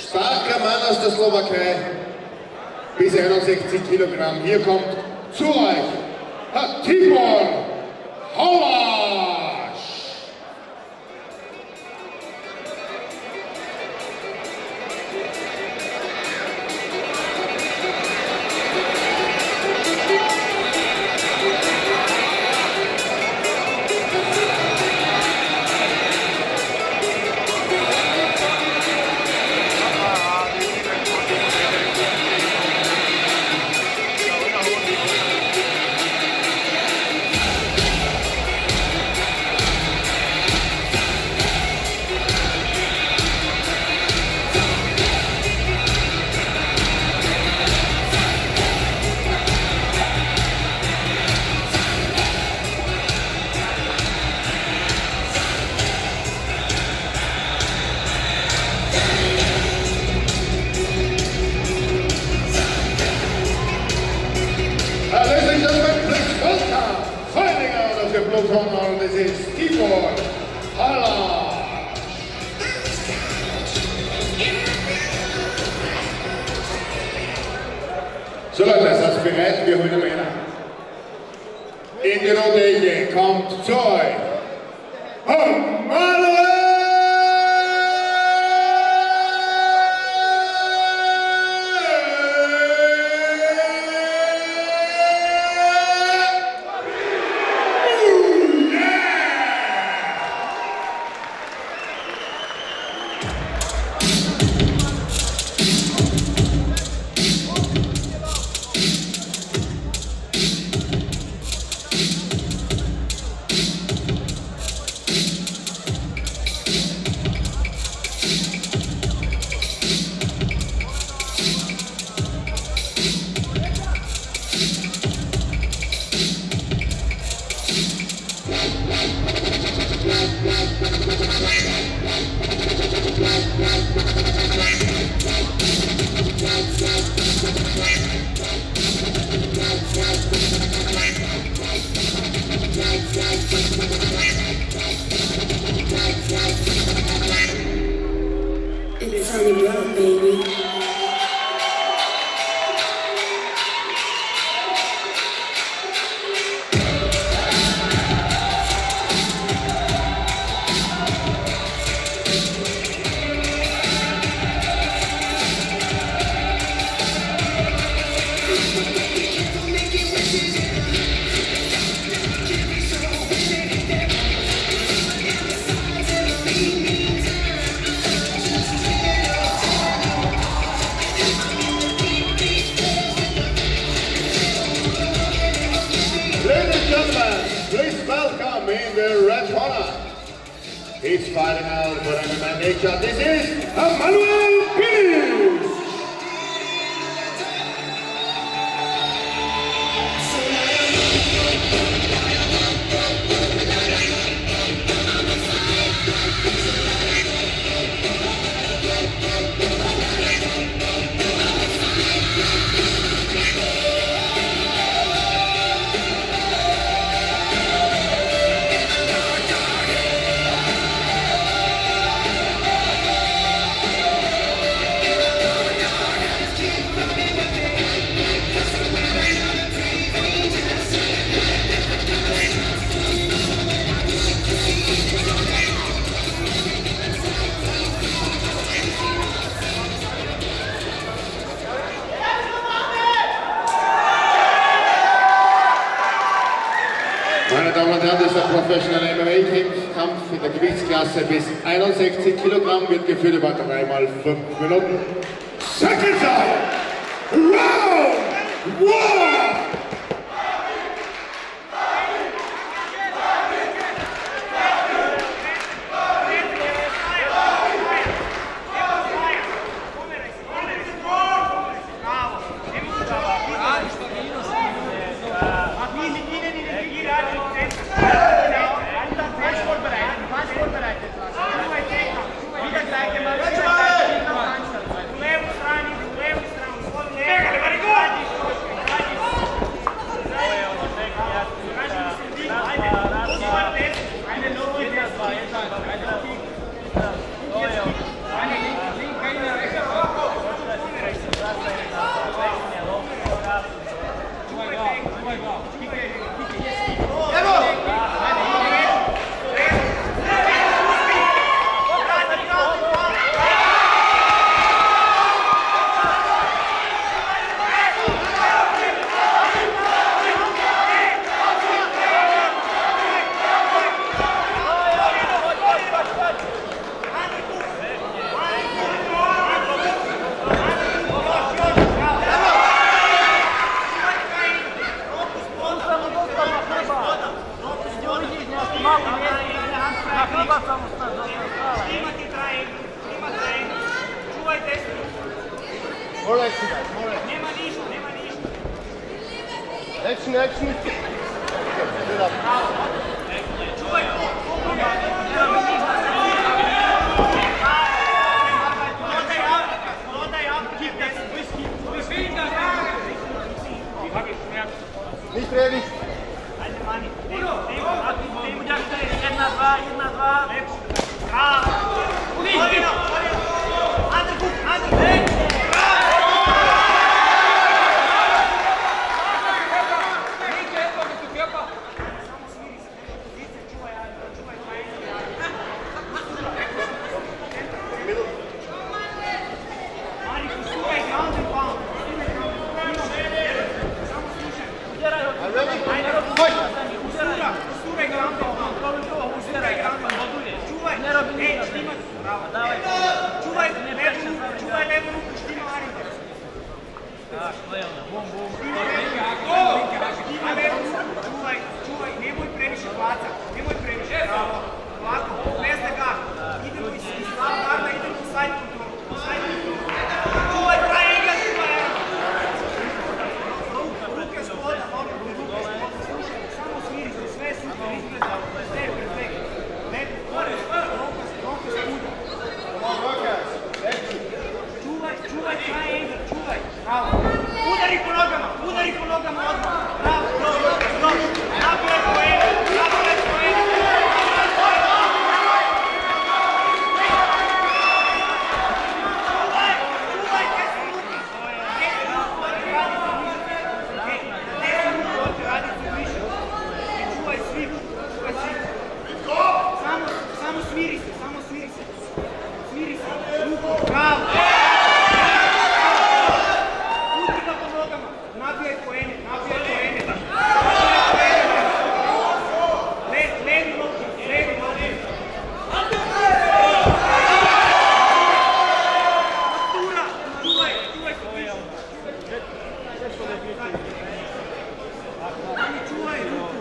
Starker Mann aus der Slowakei, bis 61 Kilogramm. Hier kommt zu euch Herr Tibor Halasch. Und es ist Tibor Halasch. So Leute, seid ihr bereit? Wir holen Männer. In die Runde kommt zu euch Manuel! It's on the road, baby. In the red corner, he's fighting out for MMA nation. This is Manuel Pires. Meine Damen und Herren, das ist der professionelle MMA-Kampf in der Gewichtsklasse bis 61 Kilogramm, wird geführt über 3 mal 5 Minuten. Second time, Round 1! Snimati traje, čuvaj desnu. More action, guys, more action. Nema ništa. Action. Good up. Čuvaj to. Nicht ready. Ajde mani. Nemo, jedna, dva. Bravo. Odino. Underhook. Čuvaj levu ruku, štima Arinde. Štima levu ruku, čuvaj, nemoj previše baca, bravo. Ovako, bez da ga, idemo iz slava garda, idemo u side control. Čuvaj, traje igra, čuvaj Arinde. Ruke spoda, samo smiri se, sve super, izgleda, sve je perfekt. Lepo, ruke spuda. Čuvaj triangle, čuvaj. Bravo. Udari po nogama odmah. Bravo, dobro. Naprijed poene. Čuvaj, desnu ruku. Radite više. Čuvaj svi. Samo smiri se. Ruku, bravo. Nabijaj poene. Levi loki. Tura, čuvaj kovišu. Čuvaj ruku.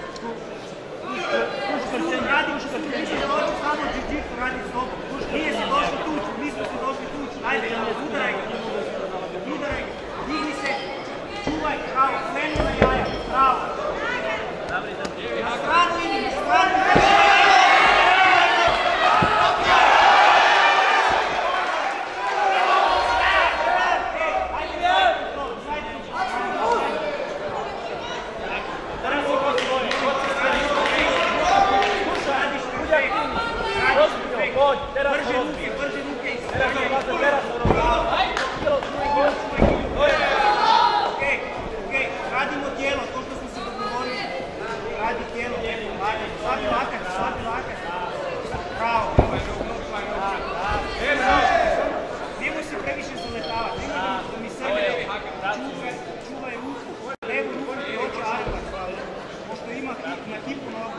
Radi, nisi došao samo jiu-jitsu radi s tobom. Nije si došao tući, mi smo si došli tući. Ajde, udaraj ga. Digni se. Čuvaj, bravo, krenu na jaja, bravo. Na stranu idi. Brže ruke iz radimo tijelo, to što smo se dogovorili. Radi tijelo, slabi lakat. Bravo. Nemoj se previše zaletavati, nemoj da mi sebe čuvaj ruku, levu ruku i oči armbar, pošto ima na kipu nogu.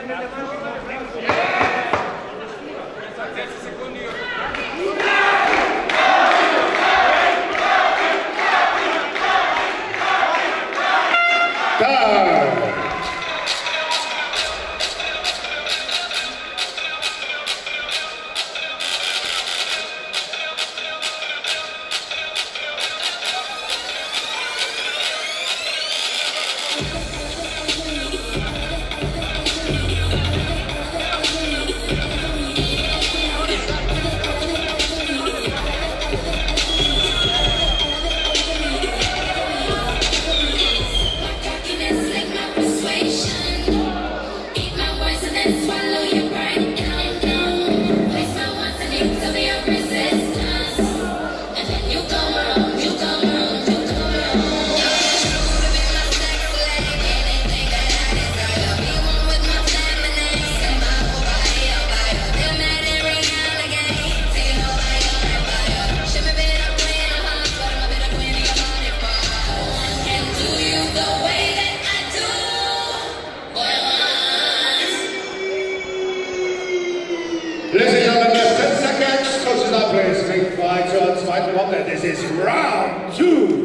This is round 2.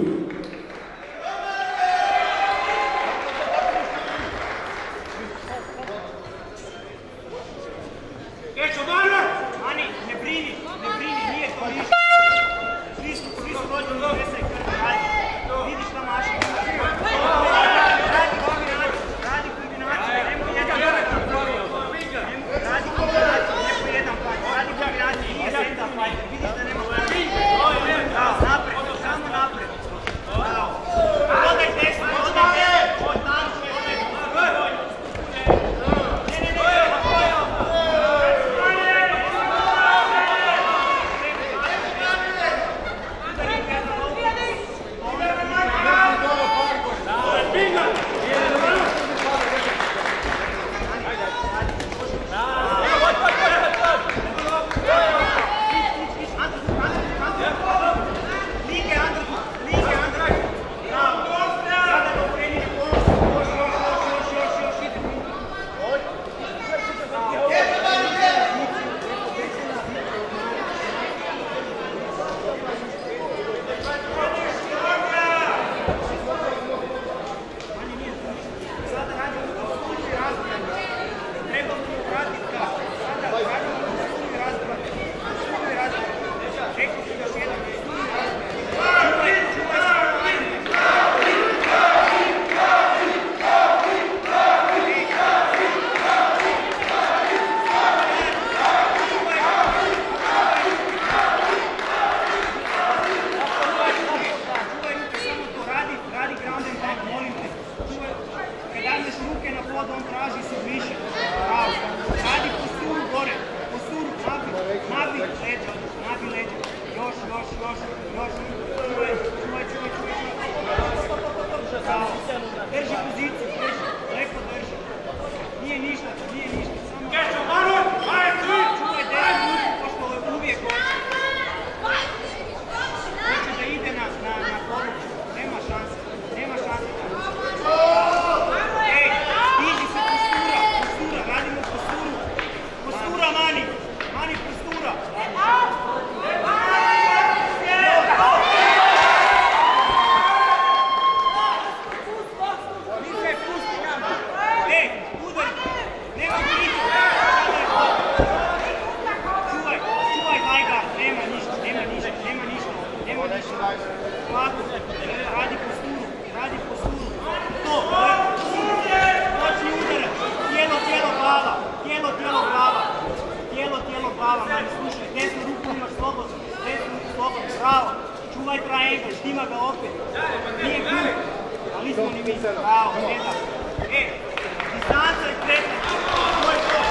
glava, mani slušaj, desnu ruku imaš slobodno, bravo, čuvaj triangle, štima ga opet, nije krug, ali nismo ni mi, bravo, gleda, distanca i kretanje, to je to.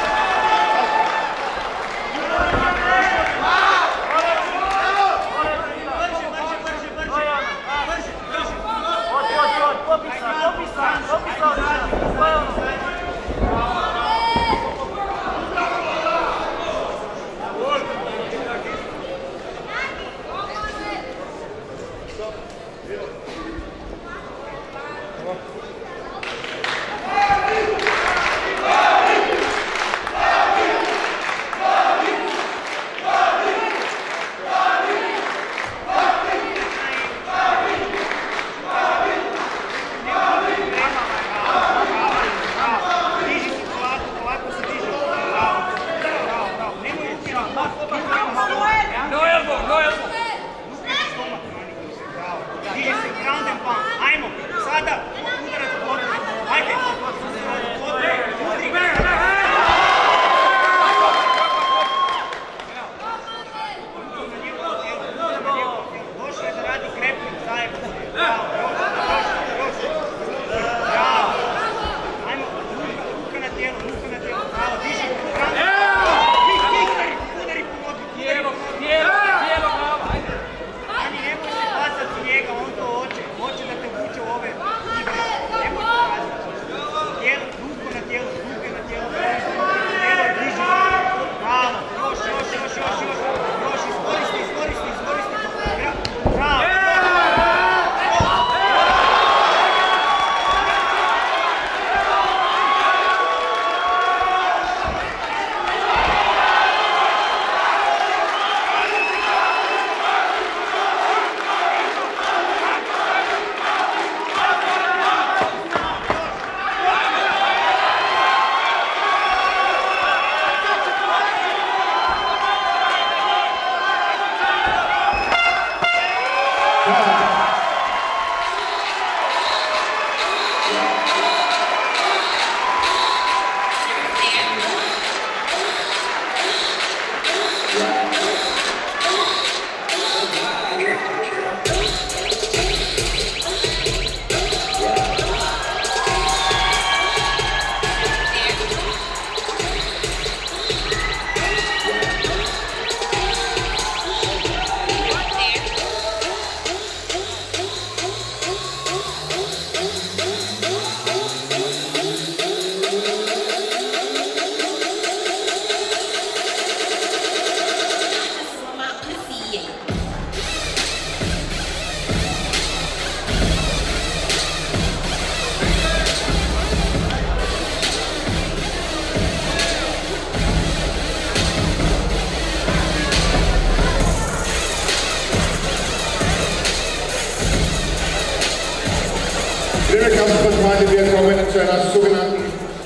Liebe Kampfsportfreunde, wir kommen zu einer sogenannten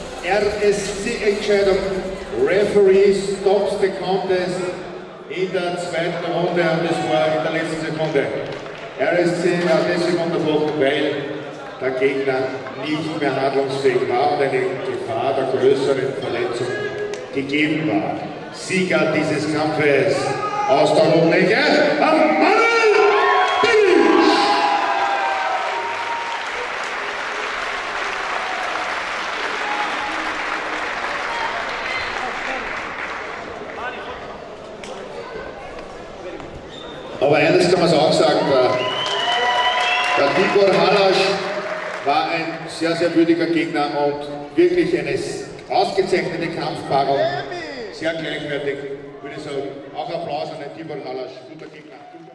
RSC-Entscheidung. Referee stops the contest in der zweiten Runde und das war in der letzten Sekunde. RSC hat deswegen unterbrochen, weil der Gegner nicht mehr handlungsfähig war und eine Gefahr der größeren Verletzung gegeben war. Sieger dieses Kampfes aus der Runde, Manuel Bilic! Aber eines kann man auch sagen, der Tibor Halasch war ein sehr, sehr würdiger Gegner und wirklich eine ausgezeichnete Kampfpaarung, sehr gleichwertig, würde ich sagen. Auch Applaus an den Tibor Halasch, guter Gegner.